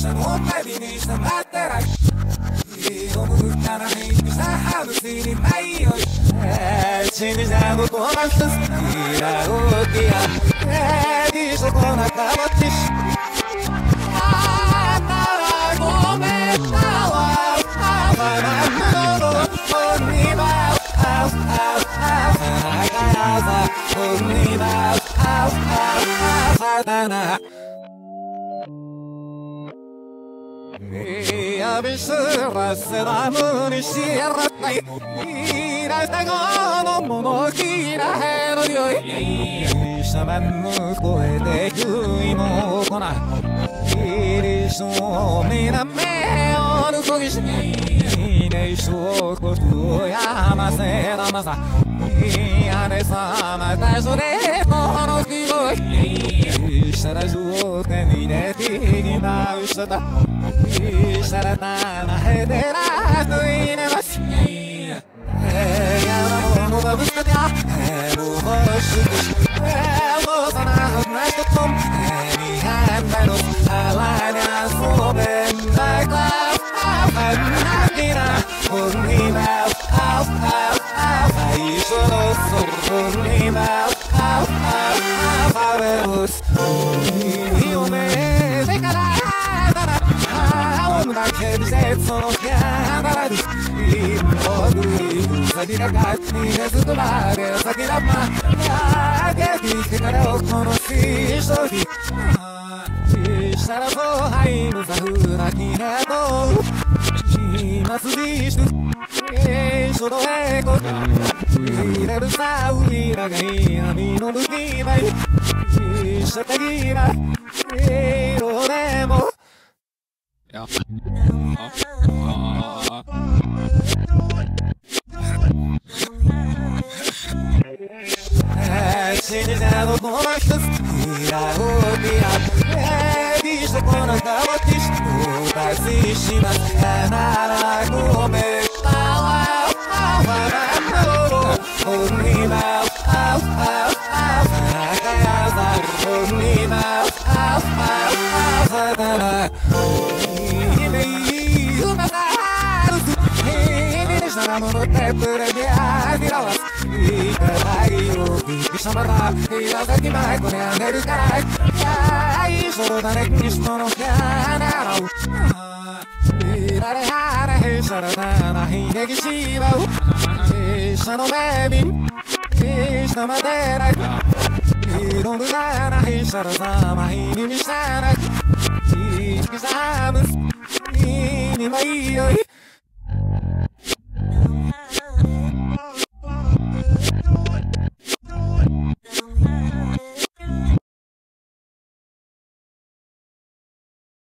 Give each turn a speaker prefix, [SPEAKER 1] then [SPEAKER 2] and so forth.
[SPEAKER 1] Krishna, Om Baby Krishna, Matera. Om Kana Krishna, Have Siri Mayo. Chinizado com a Tira o dia. Diz o Kona Kamatis. Я бешера седану не широтной, и раздагану монохира херодой. Шаману коэде юимо кона, и рису мина меону когиш. Не шоко туя масера маса, и анесама тажуре монохирой. Sarajute mi neti na usata, saratana hedera tu inemas. Ya no va buscata, no hoshus, no sana nasto tom, ni handanos alana soben na class, anakira, unima, aí solo unima, Vamos, io me sei carada, onda che dice sono chiara di sai di ragazzi che tutto mare sai di la mano che ti caro conosci soli sarà poi non sa una chinato ma su visto e sono ecco e lo sai ragazzi a me non lo dici Satagira, pero demo. Ja. Sinizado com a tira o dia. Diz com a cabotis, o taxista na come. Maria